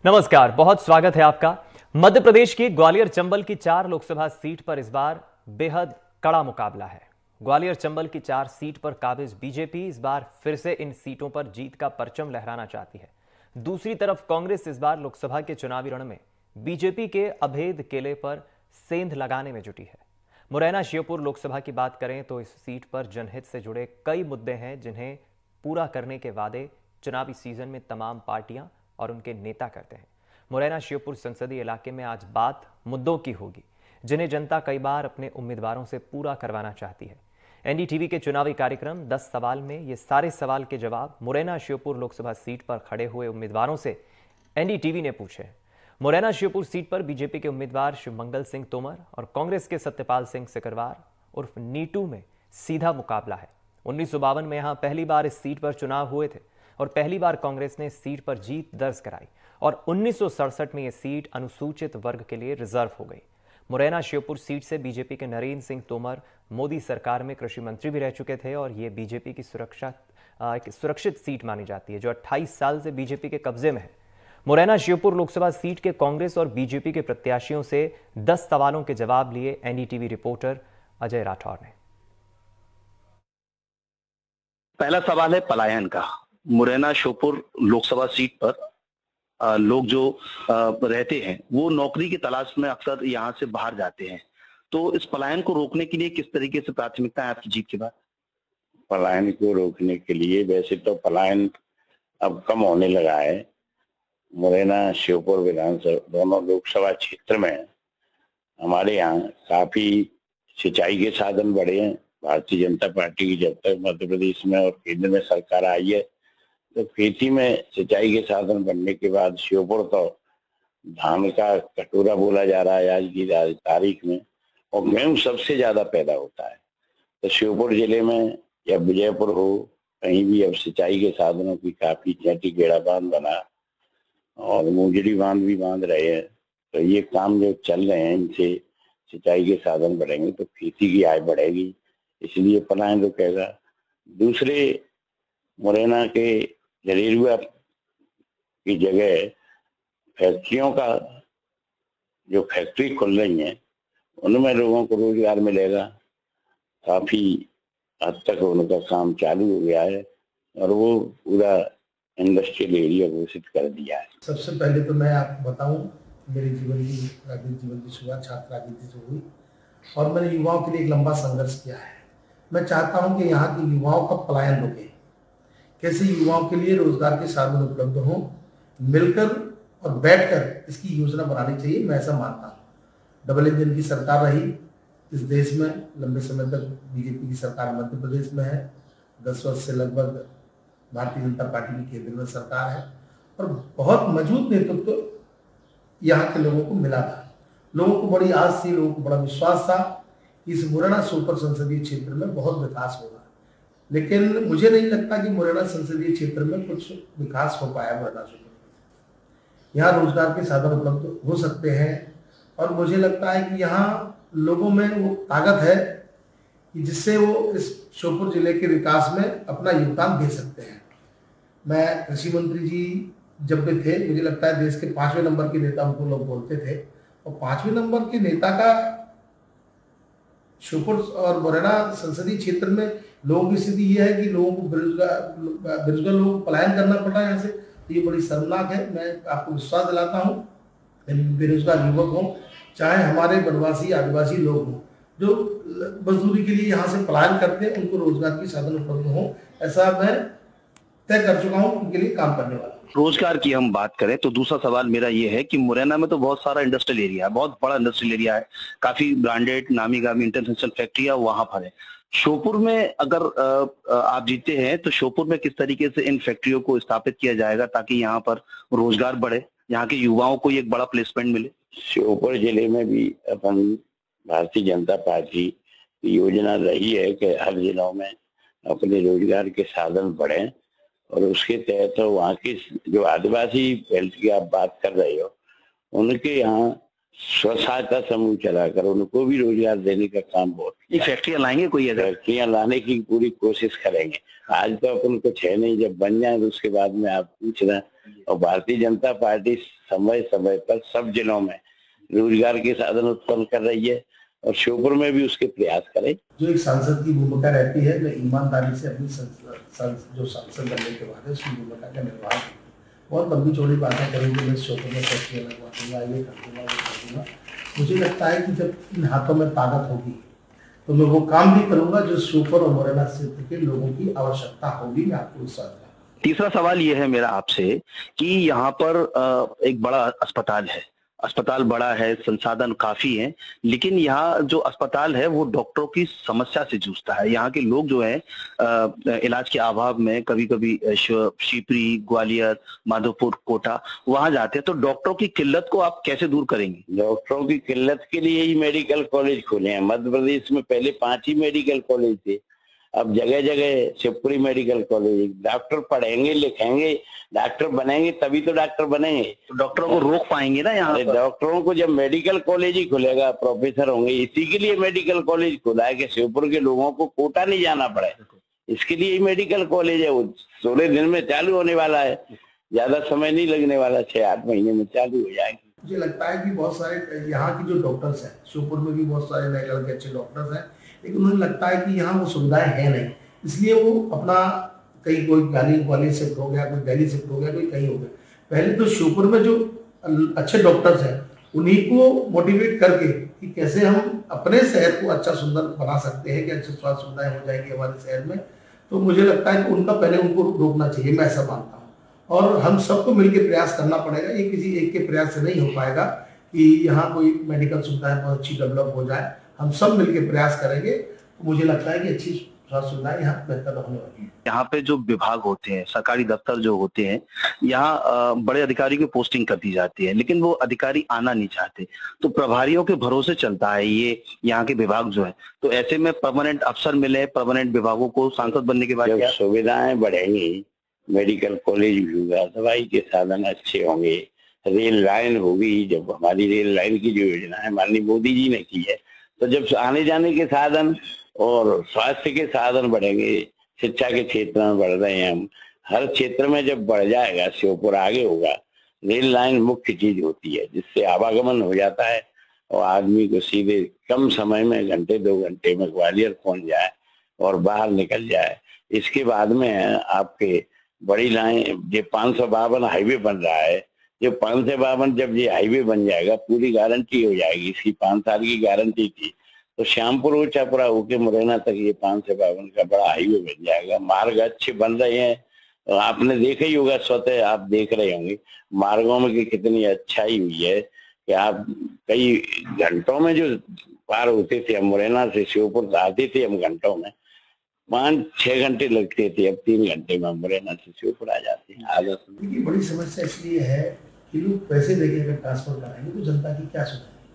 नमस्कार, बहुत स्वागत है आपका। मध्य प्रदेश की ग्वालियर चंबल की 4 लोकसभा सीट पर इस बार बेहद कड़ा मुकाबला है। ग्वालियर चंबल की 4 सीट पर काबिज बीजेपी इस बार फिर से इन सीटों पर जीत का परचम लहराना चाहती है। दूसरी तरफ कांग्रेस इस बार लोकसभा के चुनावी रण में बीजेपी के अभेद केले पर सेंध लगाने में जुटी है। मुरैना श्योपुर लोकसभा की बात करें तो इस सीट पर जनहित से जुड़े कई मुद्दे हैं जिन्हें पूरा करने के वादे चुनावी सीजन में तमाम पार्टियां और उनके नेता करते हैं। मुरैना श्योपुर संसदीय इलाके में आज बात मुद्दों की होगी जिन्हें जनता कई बार अपने उम्मीदवारों से पूरा करवाना चाहती है। एनडीटीवी के चुनावी कार्यक्रम 10 सवाल में ये सारे सवाल के जवाब मुरैना श्योपुर लोकसभा सीट पर खड़े हुए उम्मीदवारों से एनडीटीवी ने पूछे। मुरैना श्योपुर सीट पर बीजेपी के उम्मीदवार शिवमंगल सिंह तोमर और कांग्रेस के सत्यपाल सिंह सिकरवार उर्फ नीटू में सीधा मुकाबला है। 1952 में यहां पहली बार इस सीट पर चुनाव हुए थे और पहली बार कांग्रेस ने इस सीट पर जीत दर्ज कराई और 1967 में यह सीट अनुसूचित वर्ग के लिए रिजर्व हो गई। मुरैना श्योपुर सीट से बीजेपी के नरेंद्र सिंह तोमर मोदी सरकार में कृषि मंत्री भी रह चुके थे और ये बीजेपी की सुरक्षित सीट मानी जाती है जो 28 साल से बीजेपी के कब्जे में है। मुरैना श्योपुर लोकसभा सीट के कांग्रेस और बीजेपी के प्रत्याशियों से 10 सवालों के जवाब लिए एनडीटीवी रिपोर्टर अजय राठौर ने। पहला सवाल है पलायन का। मुरैना श्योपुर लोकसभा सीट पर लोग जो रहते हैं वो नौकरी की तलाश में अक्सर यहाँ से बाहर जाते हैं, तो इस पलायन को रोकने के लिए किस तरीके से प्राथमिकता है आपकी जीत के बाद? पलायन को रोकने के लिए वैसे तो पलायन अब कम होने लगा है। मुरैना श्योपुर विधानसभा दोनों लोकसभा क्षेत्र में हमारे यहाँ काफी सिंचाई के साधन बढ़े हैं। भारतीय जनता पार्टी की जब तक मध्य प्रदेश में और केंद्र में सरकार आई है तो खेती में सिंचाई के साधन बढ़ने के बाद श्योपुर तो धान का कटोरा बोला जा रहा है आज की तारीख में, और गेहूं सबसे ज्यादा पैदा होता है। तो श्योपुर जिले में या विजयपुर हो कहीं भी अब सिंचाई के साधनों की काफी चैटी गेड़ा बांध बना और मुंजड़ी बांध भी बांध रहे हैं। तो ये काम जो चल रहे हैं इनसे सिंचाई के साधन बढ़ेंगे तो खेती की आय बढ़ेगी, इसलिए पलायन रुकेगा। दूसरे मुरैना के जरेरुआ की जगह फैक्ट्रियों का जो फैक्ट्री खुल रही हैं उनमें लोगों को रोजगार मिलेगा। काफी हद तक उनका काम चालू हो गया है और वो पूरा इंडस्ट्रियल एरिया घोषित कर दिया है। सबसे पहले तो मैं आपको बताऊं, मेरे राजनीतिक जीवन की शुरुआत छात्र राजनीति से हुई और मैंने युवाओं के लिए एक लंबा संघर्ष किया है। मैं चाहता हूं कि यहाँ के युवाओं का पलायन रुके, कैसे युवाओं के लिए रोजगार के साधन उपलब्ध हों, मिलकर और बैठकर इसकी योजना बनानी चाहिए। मैं ऐसा मानता हूँ। डबल इंजन की सरकार रही इस देश में लंबे समय तक, बीजेपी की सरकार मध्य प्रदेश में है, 10 वर्ष से लगभग भारतीय जनता पार्टी की केंद्र में सरकार है और बहुत मजबूत नेतृत्व यहाँ के लोगों को मिला था। लोगों को बड़ी आस थी, लोगों को बड़ा विश्वास था कि इस मुरैना श्योपुर संसदीय क्षेत्र में बहुत विकास होगा, लेकिन मुझे नहीं लगता कि मुरैना संसदीय क्षेत्र में कुछ विकास हो पाया। मुरैना श्योपुर यहाँ रोजगार के साधन उपलब्ध हो सकते हैं और मुझे लगता है कि यहाँ लोगों में वो ताकत है कि जिससे वो इस श्योपुर जिले के विकास में अपना योगदान दे सकते हैं। मैं कृषि मंत्री जी जब भी थे, मुझे लगता है देश के 5वें नंबर के नेता उनको लोग बोलते थे और 5वें नंबर के नेता का श्योपुर और मुरैना संसदीय क्षेत्र में लोगों की स्थिति यह है कि लोगों को बेरोजगार लोगों को पलायन करना पड़ा है यहाँ से, तो ये बड़ी शर्मनाक है। मैं आपको विश्वास दिलाता हूँ बेरोजगार युवक हों चाहे हमारे वनवासी आदिवासी लोग हों जो मजदूरी के लिए यहाँ से पलायन करते हैं, उनको रोजगार की साधन उपलब्ध हो, ऐसा मैं तय कर चुका हूँ, उनके लिए काम करने वाला। रोजगार की हम बात करें तो दूसरा सवाल मेरा ये है कि मुरैना में तो बहुत सारा इंडस्ट्रियल एरिया है, बहुत बड़ा इंडस्ट्रियल एरिया है, काफी ब्रांडेड नामी गामी इंटरनेशनल फैक्ट्रियां वहां पर है। श्योपुर में अगर आप जीते हैं तो श्योपुर में किस तरीके से इन फैक्ट्रियों को स्थापित किया जाएगा ताकि यहाँ पर रोजगार बढ़े, यहाँ के युवाओं को एक बड़ा प्लेसमेंट मिले? श्योपुर जिले में भी अपन भारतीय जनता पार्टी की योजना रही है कि हर जिलों में अपने रोजगार के साधन बढ़े और उसके तहत तो वहाँ के जो आदिवासी बेल्ट की आप बात कर रहे हो उनके यहाँ स्वसहायता समूह चलाकर उनको भी रोजगार देने का काम बहुत ये फैक्ट्रियां लाएंगे, कोई फैक्ट्रियां लाने की पूरी कोशिश करेंगे। आज तो अपन कुछ है नहीं, जब बन जाए तो उसके बाद में आप पूछ रहे हैं। और भारतीय जनता पार्टी समय समय पर सब जिलों में रोजगार के साधन उत्पन्न कर रही है और श्योपुर में भी उसके प्रयास करें। जो एक सांसद की भूमिका रहती है, मैं ईमानदारी से अपनी जो सांसद बनने के बाद है उसकी भूमिका का निर्वाह करूँ। बहुत लंबी चौड़ी बातें करेंगे, मैं श्योपुर में फैक्ट्री लगवा दूंगा, ये कर दूंगा, वो कर दूंगा। मुझे लगता है कि जब इन हाथों में ताकत होगी तो मैं वो काम भी करूंगा जो श्योपुर और मुरैना क्षेत्र के लोगों की आवश्यकता होगी। मैं आपको विश्वास दिलाता हूं। तीसरा सवाल ये है मेरा आपसे कि यहाँ पर एक बड़ा अस्पताल है, अस्पताल बड़ा है, संसाधन काफी हैं, लेकिन यहाँ जो अस्पताल है वो डॉक्टरों की समस्या से जूझता है। यहाँ के लोग जो है इलाज के अभाव में कभी कभी शिवपुरी, ग्वालियर, माधोपुर, कोटा वहां जाते हैं। तो डॉक्टरों की किल्लत को आप कैसे दूर करेंगे? डॉक्टरों की किल्लत के लिए ही मेडिकल कॉलेज खोले हैं। मध्य प्रदेश में पहले 5 ही मेडिकल कॉलेज थे, अब जगह जगह शिवपुरी मेडिकल कॉलेज। डॉक्टर पढ़ेंगे, लिखेंगे, डॉक्टर बनेंगे तभी तो डॉक्टर बनेंगे। तो डॉक्टरों को रोक पाएंगे ना यहाँ? डॉक्टरों को जब मेडिकल कॉलेज ही खुलेगा, प्रोफेसर होंगे। इसी के लिए मेडिकल कॉलेज खुला है कि शिवपुर के लोगों को कोटा नहीं जाना पड़े। इसके लिए ही मेडिकल कॉलेज है। वो 16 दिन में चालू होने वाला है, ज्यादा समय नहीं लगने वाला, 6-8 महीने में चालू हो जाएगी। मुझे लगता है कि बहुत सारे यहाँ की जो डॉक्टर्स हैं, शिवपुर में भी बहुत सारे नए लड़के अच्छे डॉक्टर्स हैं, लेकिन उन्हें लगता है कि यहाँ वो सुविधाएं हैं नहीं, इसलिए वो अपना कहीं कोई ग्वालियर शिफ्ट हो गया, कोई दिल्ली शिफ्ट हो गया, कोई कहीं हो गया। पहले तो शिवपुर में जो अच्छे डॉक्टर्स हैं उन्हीं को मोटिवेट करके कि कैसे हम अपने शहर को अच्छा सुंदर बना सकते हैं, कि अच्छी स्वास्थ्य सुविधाएं हो जाएगी हमारे शहर में। तो मुझे लगता है कि उनका पहले उनको रोकना चाहिए, मैं ऐसा मानता हूँ। और हम सबको मिलकर प्रयास करना पड़ेगा, ये किसी एक के प्रयास से नहीं हो पाएगा कि यहाँ कोई मेडिकल सुविधाएं बहुत अच्छी डेवलप हो जाए। हम सब मिलकर प्रयास करेंगे तो मुझे लगता है कि अच्छी स्वास्थ्य सुविधाएं यहाँ बेहतर होने वाली है। यहाँ पे जो विभाग होते हैं, सरकारी दफ्तर जो होते हैं, यहाँ बड़े अधिकारी की पोस्टिंग कर दी जाती है, लेकिन वो अधिकारी आना नहीं चाहते। तो प्रभारियों के भरोसे चलता है ये यहाँ के विभाग जो है। तो ऐसे में परमानेंट अफसर मिले, परमानेंट विभागों को सांसद बनने के बाद जब सुविधाएं बढ़ेंगी, मेडिकल कॉलेज भी होगा, दवाई के साधन अच्छे होंगे, रेल लाइन होगी। जब हमारी रेल लाइन की जो योजना है माननीय मोदी जी ने की है, तो जब आने जाने के साधन और स्वास्थ्य के साधन बढ़ेंगे, शिक्षा के क्षेत्र में बढ़ रहे हैं हम, हर क्षेत्र में जब बढ़ जाएगा, श्योपुर आगे होगा। रेल लाइन मुख्य चीज होती है जिससे आवागमन हो जाता है और आदमी को सीधे कम समय में, घंटे 2 घंटे में ग्वालियर पहुंच जाए और बाहर निकल जाए। इसके बाद में आपके बड़ी लाइन, ये 552 हाईवे बन रहा है, जो 552 जब ये हाईवे बन जाएगा पूरी गारंटी हो जाएगी, इसकी 5 साल की गारंटी थी। तो श्यामपुर ऊंचापुरा होके मुरैना तक ये 552 का बड़ा हाईवे बन जाएगा। मार्ग अच्छे बन रहे हैं और आपने देखा ही होगा, स्वतः आप देख रहे होंगे मार्गों में कि कितनी अच्छाई हुई है कि आप कई घंटों में जो पार होते थे, हम मुरैना से श्योपुर आते थे हम घंटों में, 5-6 घंटे लगते थे, अब 3 घंटे में मुरैना से श्योपुर आ जाते हैं। आदत देखिए, बड़ी समस्या इसलिए है कि लोग पैसे देके अगर ट्रांसफर कराएंगे तो जनता की क्या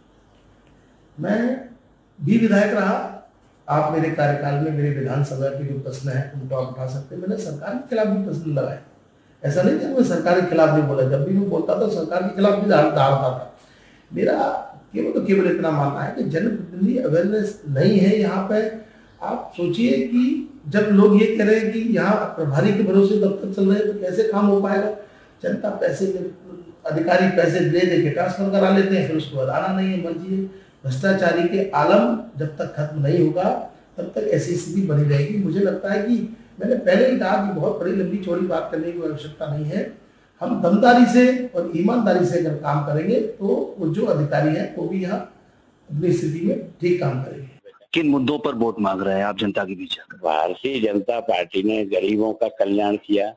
सुनेंगे। मैं भी विधायक रहा, आप मेरे कार्यकाल में मेरे विधानसभा के जो प्रश्न है उनको आप उठा सकते हैं। मैंने सरकार के खिलाफ भी प्रश्न लगाए, ऐसा नहीं था मैं सरकार के खिलाफ नहीं बोला। जब भी मैं बोलता था सरकार के खिलाफ भी दहाड़ता था। मेरा केवल इतना मानना है कि जनप्रतिनिधि अवेयरनेस नहीं है यहाँ पे। आप सोचिए कि जब लोग ये कह रहे हैं कि यहाँ प्रभारी के भरोसे दफ्तर चल रहे हैं तो कैसे काम हो पाएगा। जनता पैसे, अधिकारी पैसे दे के ट्रांसफर करा लेते हैं, फिर उसको बाद आना नहीं है, मर्जी है। भ्रष्टाचारी के आलम जब तक खत्म नहीं होगा तब तक ऐसी स्थिति बनी रहेगी। मुझे लगता है कि मैंने पहले ही कहा कि बहुत बड़ी लंबी चौड़ी बात करने की आवश्यकता नहीं है। हम दमदारी से और ईमानदारी से अगर काम करेंगे तो वो जो अधिकारी है वो भी यहाँ अपनी स्थिति में ठीक काम करेंगे। किन मुद्दों पर वोट मांग रहे हैं आप जनता के बीच? भारतीय जनता पार्टी ने गरीबों का कल्याण किया।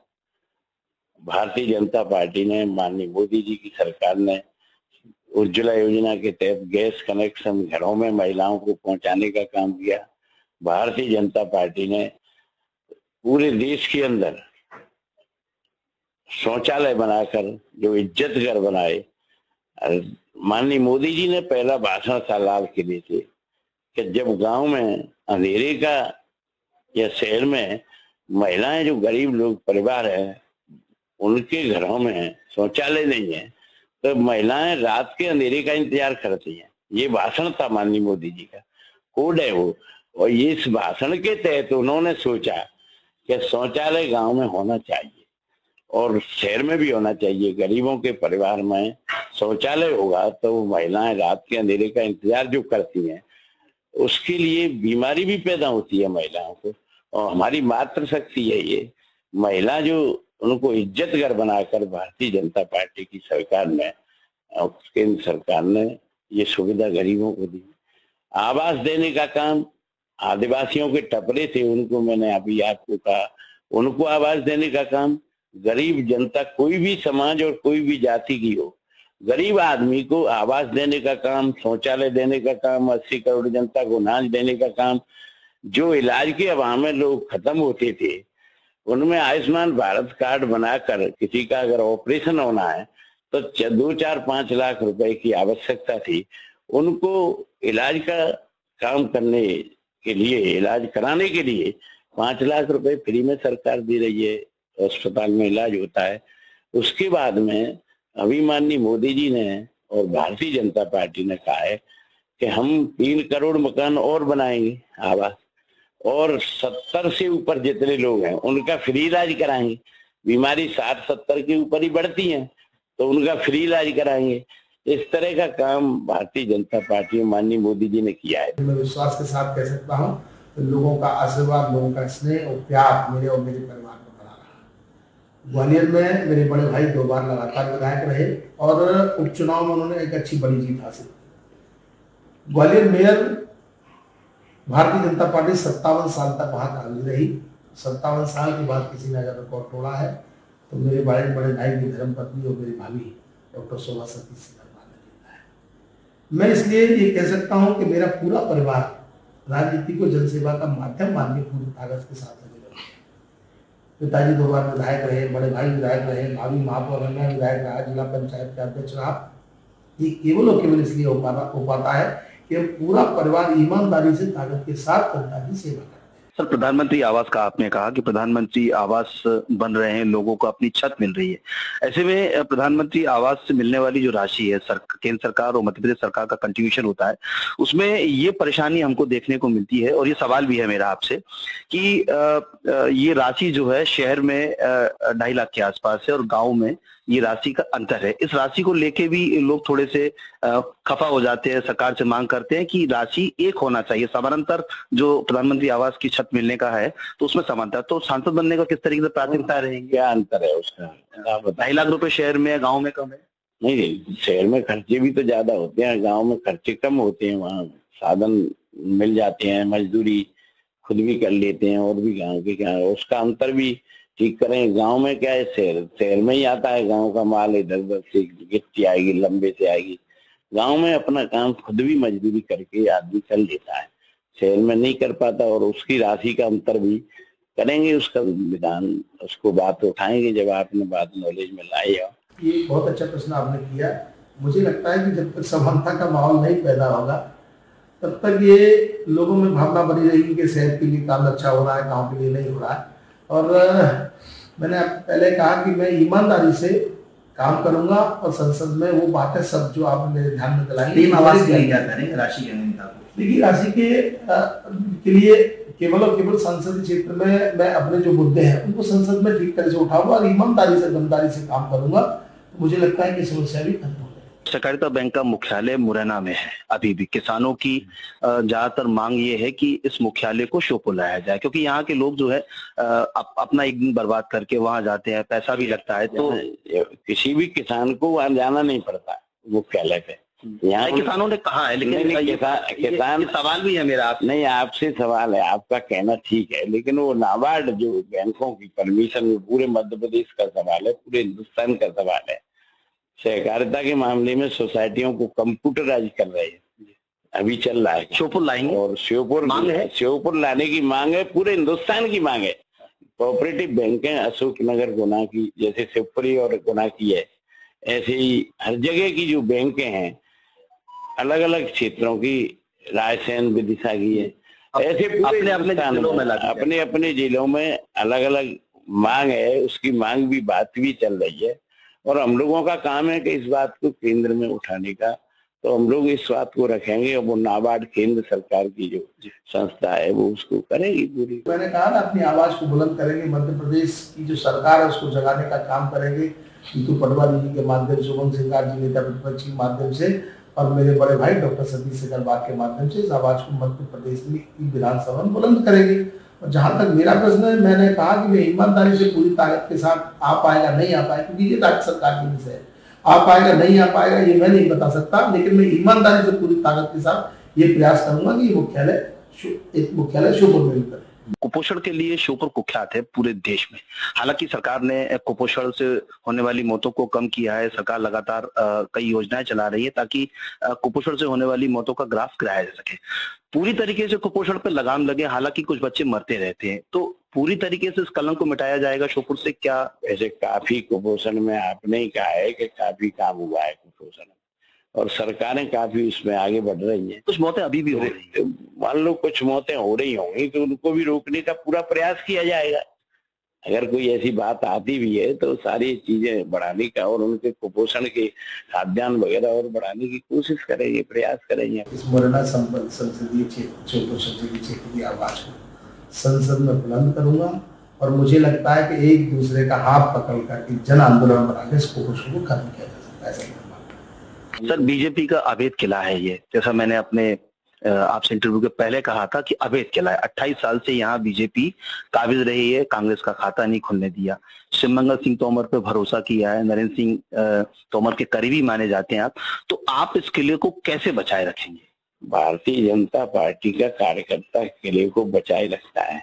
भारतीय जनता पार्टी ने, माननीय मोदी जी की सरकार ने उज्ज्वला योजना के तहत गैस कनेक्शन घरों में महिलाओं को पहुंचाने का काम किया। भारतीय जनता पार्टी ने पूरे देश के अंदर शौचालय बनाकर जो इज्जत घर बनाए। माननीय मोदी जी ने पहला भाषण सालाल के लिए थे कि जब गांव में अंधेरे का या शहर में महिलाएं, जो गरीब लोग परिवार है, उनके घरों में शौचालय नहीं है तो महिलाएं रात के अंधेरे का इंतजार करती हैं। ये भाषण था माननीय मोदी जी का, कोड है वो। और ये इस भाषण के तहत उन्होंने सोचा कि शौचालय गांव में होना चाहिए और शहर में भी होना चाहिए। गरीबों के परिवार में शौचालय होगा तो महिलाएं रात के अंधेरे का इंतजार जो करती हैं, उसके लिए बीमारी भी पैदा होती है महिलाओं को। और हमारी मातृशक्ति है ये महिला, जो उनको इज्जतगर बनाकर भारतीय जनता पार्टी की सरकार ने, केंद्र सरकार ने ये सुविधा गरीबों को दी। आवास देने का काम, आदिवासियों के टपरे थे उनको मैंने अभी आपको कहा, उनको आवास देने का काम। गरीब जनता, कोई भी समाज और कोई भी जाति की हो, गरीब आदमी को आवास देने का काम, शौचालय देने का काम, 80 करोड़ जनता को अनाज देने का काम। जो इलाज के अभाव में लोग खत्म होते थे, उनमें आयुष्मान भारत कार्ड बनाकर किसी का अगर ऑपरेशन होना है तो 2, 4, 5 लाख रुपए की आवश्यकता थी। उनको इलाज का काम करने के लिए, इलाज कराने के लिए 5 लाख रुपए फ्री में सरकार दे रही है, अस्पताल में इलाज होता है। उसके बाद में अभी माननीय मोदी जी ने और भारतीय जनता पार्टी ने कहा है कि हम 3 करोड़ मकान और बनाएंगे आवास, और 70 से ऊपर जितने लोग हैं उनका फ्री इलाज कराएंगे। बीमारी 60-70 के ऊपर ही बढ़ती है तो उनका फ्री इलाज कराएंगे। इस तरह का काम भारतीय जनता पार्टी और माननीय मोदी जी ने किया है। मैं विश्वास के साथ कह सकता हूँ तो लोगों का आशीर्वाद, लोगों का स्नेह और प्यार मेरे और मेरे परिवार में बना रहा। ग्वालियर में मेरे बड़े भाई 2 बार लगातार विधायक रहे और उपचुनाव में उन्होंने एक अच्छी बड़ी जीत हासिल की। ग्वालियर मेयर भारतीय जनता पार्टी 57 साल तक वहां काबिज रही। 57 साल के बाद किसी ने अगर रिकॉर्ड तोड़ा है तो मेरे बड़े भाई की धर्मपत्नी और मेरी भाभी डॉक्टर शोभा सतीश सिंह है। मैं इसलिए ये कह सकता हूं कि मेरा पूरा परिवार राजनीति को जनसेवा का माध्यम मान के पूरी ताकत के साथ लगे रहे। पिताजी 2 बार विधायक रहे, बड़े भाई विधायक रहे, भाभी महापौर रमना विधायक रहा, जिला पंचायत के अध्यक्ष रहा। ये केवल और केवल इसलिए हो पाता है कि पूरा परिवार ईमानदारी से ताकत के साथ जनता की सेवा करता है। सर, प्रधानमंत्री आवास का आपने कहा कि प्रधानमंत्री आवास बन रहे हैं, लोगों को अपनी छत मिल रही है। ऐसे में प्रधानमंत्री आवास से मिलने वाली जो राशि है, केंद्र सरकार और मध्य प्रदेश सरकार का कंट्रीब्यूशन होता है, उसमें ये परेशानी हमको देखने को मिलती है। और ये सवाल भी है मेरा आपसे कि ये राशि जो है शहर में 2.5 लाख के आसपास है और गाँव में ये राशि का अंतर है। इस राशि को लेके भी लोग थोड़े से खफा हो जाते हैं, सरकार से मांग करते हैं कि राशि एक होना चाहिए। समानांतर जो प्रधानमंत्री आवास की छत मिलने का है तो उसमें समानांतर, तो सांसद बनने का किस तरीके से प्राथमिकता रहेगी? क्या अंतर है उसका? 2.5 लाख रुपए शहर में, गाँव में कम है? नहीं, शहर में खर्चे भी तो ज्यादा होते हैं, गाँव में खर्चे कम होते हैं। वहाँ साधन मिल जाते हैं, मजदूरी खुद भी कर लेते हैं और भी गाँव के क्या, उसका अंतर भी ठीक करें। गांव में क्या है, शहर में ही आता है गांव का माल, इधर उधर से गिट्टी आएगी, लंबे से आएगी। गांव में अपना काम खुद भी मजदूरी करके आदमी कर लेता है, शहर में नहीं कर पाता। और उसकी राशि का अंतर भी करेंगे, उसका विधान, उसको बात उठाएंगे जब आपने बात नॉलेज में लाई हो। ये बहुत अच्छा प्रश्न आपने किया। मुझे लगता है कि जब तक समानता का माहौल नहीं पैदा होगा तब तक ये लोगों में भावना बनी रहेगी कि शहर के लिए काम अच्छा हो रहा है, गाँव के लिए नहीं हो रहा है। और मैंने पहले कहा कि मैं ईमानदारी से काम करूंगा और संसद में वो बातें सब जो आपने मेरे ध्यान में दिलाई, राशि देखिए राशि के लिए केवल और केवल संसदीय क्षेत्र में मैं अपने जो मुद्दे हैं उनको संसद में ठीक तरह से उठाऊंगा और ईमानदारी से, दमदारी से काम करूंगा। तो मुझे लगता है कि समस्या भी खत्म हो जाएगी। सहकारिता बैंक का मुख्यालय मुरैना में है। अभी भी किसानों की ज्यादातर मांग ये है कि इस मुख्यालय को श्योपुर लाया जाए, क्योंकि यहाँ के लोग जो है अपना एक दिन बर्बाद करके वहां जाते हैं, पैसा भी लगता है। तो किसी भी किसान को वहां जाना नहीं पड़ता मुख्यालय पे। यहाँ किसानों ने कहा है, लेकिन किसान सवाल भी है मेरा, आप नहीं, आपसे सवाल है, आपका कहना ठीक है, लेकिन वो नाबार्ड जो बैंकों की परमिशन, पूरे मध्य प्रदेश का सवाल है, पूरे हिंदुस्तान का सवाल है। सहकारिता के मामले में सोसाइटियों को कंप्यूटराइज कर रहे हैं, अभी चल रहा है, श्योपुर लाएंगे और श्योपुर लाने की मांग है, पूरे हिंदुस्तान की मांग है। कोऑपरेटिव बैंक है, अशोक नगर गुना की, जैसे शिवपुरी और गुना की है, ऐसे ही हर जगह की जो बैंकें हैं, अलग अलग क्षेत्रों की, रायसेन, विदिशा की है, ऐसे अपने अपने जिलों में अलग अलग मांग है। उसकी मांग भी, बात भी चल रही है और हम लोगों का काम है कि इस बात को केंद्र में उठाने का, तो हम लोग इस बात को रखेंगे और वो नाबार्ड केंद्र सरकार की जो संस्था है वो उसको करेगी पूरी। मैंने कहा ना, अपनी आवाज को बुलंद करेंगे, मध्य प्रदेश की जो सरकार है उसको जगाने का काम करेंगे। नीतू पटवारी जी के माध्यम से, शुभम सिंगार जी नेता प्रतिपक्ष के माध्यम से, और मेरे बड़े भाई डॉक्टर सतीश अग्रवाल के माध्यम से इस आवाज को मध्य प्रदेश में विधानसभा में बुलंद करेंगे। और जहां तक मेरा प्रश्न है, मैंने कहा कि मैं ईमानदारी से पूरी ताकत के साथ आ पाएगा नहीं आ पाएगा, क्योंकि ये राज्य सरकार की विषय है, आ पाएगा नहीं आ पाएगा ये मैं नहीं बता सकता, लेकिन मैं ईमानदारी से पूरी ताकत के साथ ये प्रयास करूंगा कि मुख्यालय श्योपुर में भी करें। कुपोषण के लिए श्योपुर कुख्यात है पूरे देश में। हालांकि सरकार ने कुपोषण से होने वाली मौतों को कम किया है। सरकार लगातार कई योजनाएं चला रही है ताकि कुपोषण से होने वाली मौतों का ग्राफ गिराया जा सके। पूरी तरीके से कुपोषण पर लगाम लगे, हालांकि कुछ बच्चे मरते रहते हैं, तो पूरी तरीके से इस कलंक को मिटाया जाएगा श्योपुर से क्या? ऐसे काफी कुपोषण में आपने ही कहा है कि काफी काम हुआ है कुपोषण, और सरकारें काफी उसमें आगे बढ़ रही हैं। कुछ मौतें अभी भी हो रही हैं, मान लो कुछ मौतें हो रही होंगी तो उनको भी रोकने का पूरा प्रयास किया जाएगा। अगर कोई ऐसी बात आती भी है तो सारी चीजें बढ़ाने का और उनके कुपोषण के खाद्यान्न वगैरह और बढ़ाने की कोशिश करेंगे, प्रयास करेंगे। इस मुरैना संसदीय क्षेत्र की आवाज को संसद में बुलंद करूंगा, और मुझे लगता है कि एक दूसरे का हाथ पकड़ कर जन आंदोलन बनाकर इस कुपोषण को खत्म किया जा सकता है। सर, बीजेपी का अवैध किला है ये, जैसा मैंने अपने आपसे इंटरव्यू के पहले कहा था कि अवैध किला है। 28 साल से यहाँ बीजेपी काबिज रही है, कांग्रेस का खाता नहीं खुलने दिया। शिवमंगल सिंह तोमर पे भरोसा किया है, नरेंद्र सिंह तोमर के करीबी माने जाते हैं आप, तो आप इस किले को कैसे बचाए रखेंगे? भारतीय जनता पार्टी का कार्यकर्ता किले को बचाए रखता है।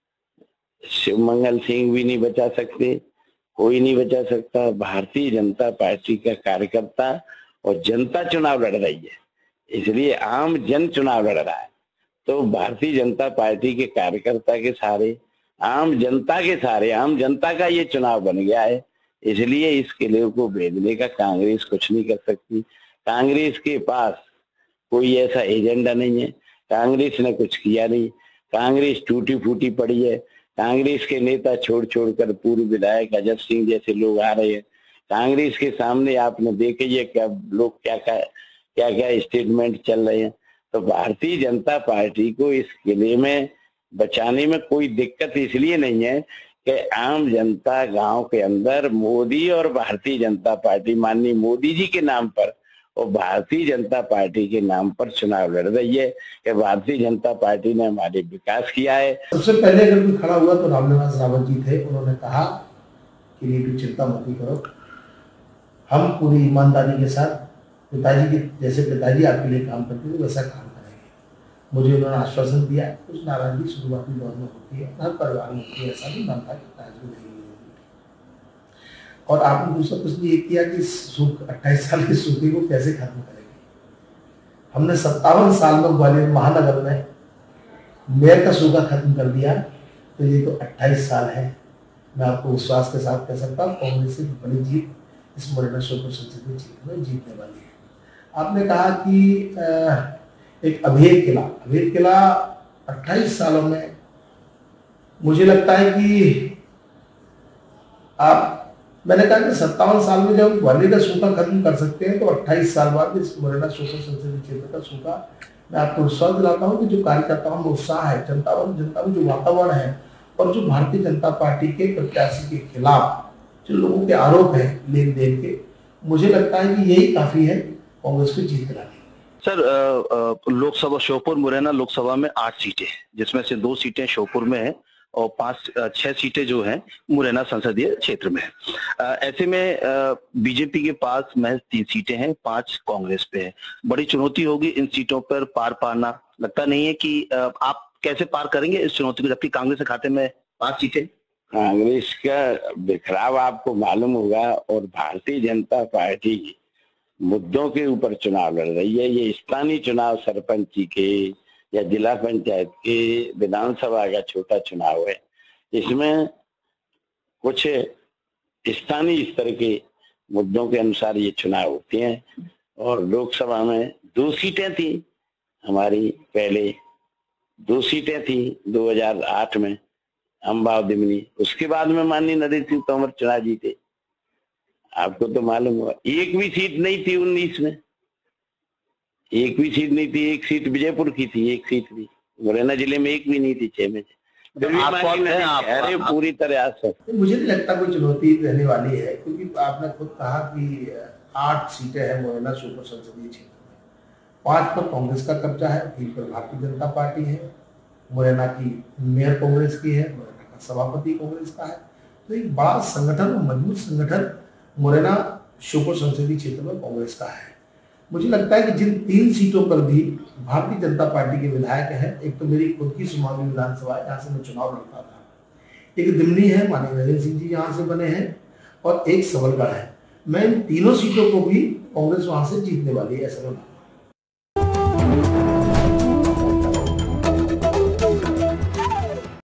शिवमंगल सिंह भी नहीं बचा सकते, कोई नहीं बचा सकता। भारतीय जनता पार्टी का कार्यकर्ता और जनता चुनाव लड़ रही है, इसलिए आम जन चुनाव लड़ रहा है, तो भारतीय जनता पार्टी के कार्यकर्ता के सहारे, आम जनता के सहारे, आम जनता का ये चुनाव बन गया है। इसलिए इस किले को भेजने का कांग्रेस कुछ नहीं कर सकती। कांग्रेस के पास कोई ऐसा एजेंडा नहीं है, कांग्रेस ने कुछ किया नहीं, कांग्रेस टूटी फूटी पड़ी है। कांग्रेस के नेता छोड़ कर पूर्व विधायक अजय सिंह जैसे लोग आ रहे हैं। कांग्रेस के सामने आपने देखे ये क्या लोग क्या स्टेटमेंट चल रहे हैं। तो भारतीय जनता पार्टी को इस किले में बचाने में कोई दिक्कत इसलिए नहीं है कि आम जनता गांव के अंदर मोदी और भारतीय जनता पार्टी, माननीय मोदी जी के नाम पर और भारतीय जनता पार्टी के नाम पर चुनाव लड़ रही है कि भारतीय जनता पार्टी ने हमारे विकास किया है। सबसे पहले अगर कोई खड़ा हुआ तो रामनिवास रावत जी थे। उन्होंने कहा कि नीतू चिंता मत करो, हम पूरी ईमानदारी के साथ पिताजी के जैसे पिताजी आपके लिए काम करते थे वैसा काम करेंगे। मुझे उन्होंने आश्वासन दिया। कुछ नाराजगी शुरुआती दौर में होती है, हर परिवार में होती है, ऐसा नहीं मानता कि नाराजगी नहीं होगी। और आपने दूसरा प्रश्न ये किया कि 28 साल के सूखे को कैसे खत्म करेंगे। हमने 57 साल में ग्वालियर महानगर में मेयर का सूखा खत्म कर दिया, तो ये तो 28 साल है। मैं आपको विश्वास के साथ कह सकता हूँ कांग्रेस से बड़ी जीत इस मुरैना श्योपुर संसदीय क्षेत्र में जीतने वाली है। आपने कहा कि एक अवैध किला 28 सालों में, मुझे लगता है कि मैंने कहा कि 57 साल में जब ग्वालियर का सूखा खत्म कर सकते हैं, तो 28 साल बाद इस मुरैना श्योपुर संसदीय क्षेत्र का सूखा, मैं आपको विश्वास दिलाता हूँ कि जो कार्यकर्ताओं में उत्साह है, जनता में जो वातावरण है, और जो भारतीय जनता पार्टी के प्रत्याशी के खिलाफ जो लोगों के आरोप है लेन देन के, मुझे लगता है कि यही काफी है कांग्रेस को जीत दिलाने। सर, लोकसभा श्योपुर मुरैना लोकसभा में 8 सीटें हैं, जिसमें से 2 सीटें श्योपुर में है और 6 सीटें जो हैं मुरैना संसदीय क्षेत्र में है। ऐसे में बीजेपी के पास महज 3 सीटें हैं, 5 कांग्रेस पे है। बड़ी चुनौती होगी इन सीटों पर पार पाना। लगता नहीं है कि आप कैसे पार करेंगे इस चुनौती को, जबकि कांग्रेस के खाते में 5 सीटें। कांग्रेस का बिखराव आपको मालूम होगा, और भारतीय जनता पार्टी मुद्दों के ऊपर चुनाव लड़ रही है। ये स्थानीय चुनाव सरपंची के या जिला पंचायत के, विधानसभा का छोटा चुनाव है। इसमें कुछ स्थानीय स्तर के मुद्दों के अनुसार ये चुनाव होते हैं। और लोकसभा में 2 सीटें थी हमारी, पहले 2 सीटें थी 2008 में अम्बा दिमनी, उसके बाद में माननीय नरेंद्र सिंह तोमर चुनाव जीते। आपको तो मालूम होगा, एक भी सीट नहीं थी 19 में, एक भी सीट नहीं थी। एक सीट विजयपुर की थी, एक सीट भी मुरैना जिले में एक भी नहीं थी 6 में से। अरे पूरी तरह से मुझे नहीं लगता कोई चुनौती रहने वाली है, क्योंकि आपने खुद कहा कि 8 सीटें हैं मुरैना श्योपुर संसदीय क्षेत्र में, 5 पर कांग्रेस का कब्जा है, 3 पर भारतीय जनता पार्टी है, मुरैना की मेयर कांग्रेस की है, मुरैना का सभापति कांग्रेस का है। तो एक बड़ा संगठन और मजबूत संगठन मुरैना श्योपुर संसदीय क्षेत्र में कांग्रेस का है। मुझे लगता है कि जिन 3 सीटों पर भी भारतीय जनता पार्टी के विधायक हैं, एक तो मेरी खुद की सुमावली विधानसभा है जहाँ से मैं चुनाव लड़ता था, एक दिमनी है, माननीय नरेंद्र सिंह जी यहाँ से बने हैं, और एक सबलगढ़ है। मैं इन तीनों सीटों को भी कांग्रेस वहां से जीतने वाली है ऐसा मैं मानता हूं।